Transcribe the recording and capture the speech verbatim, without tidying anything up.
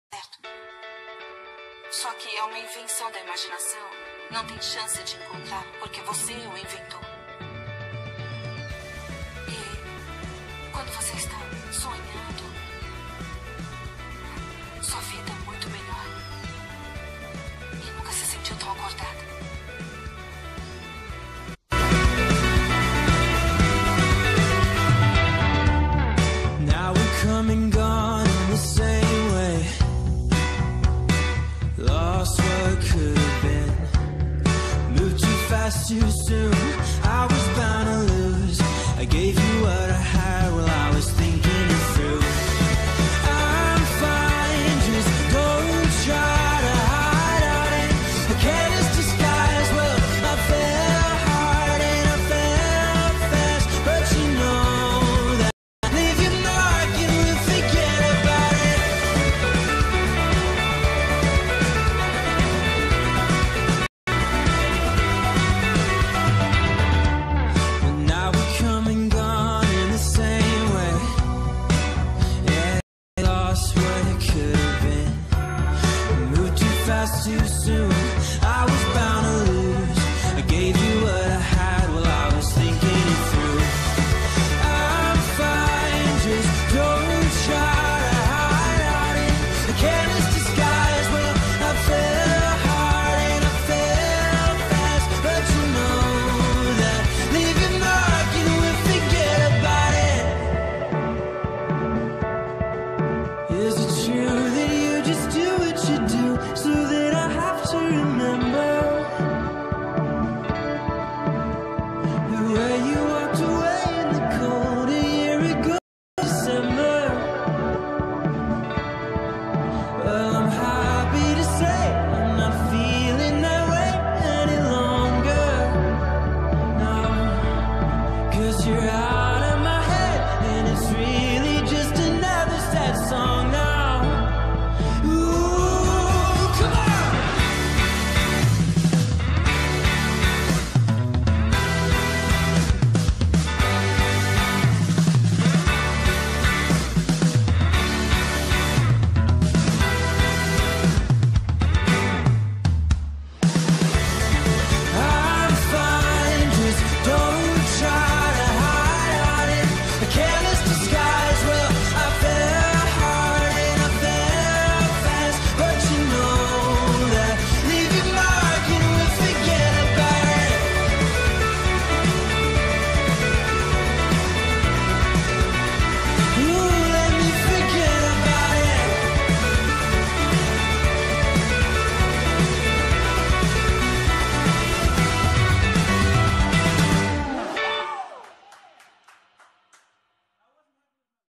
certo. Só que é uma invenção da imaginação. Não tem chance de encontrar, porque você o inventou. E quando você está sonhando, sua vida é muito melhor. E nunca se sentiu tão acordada.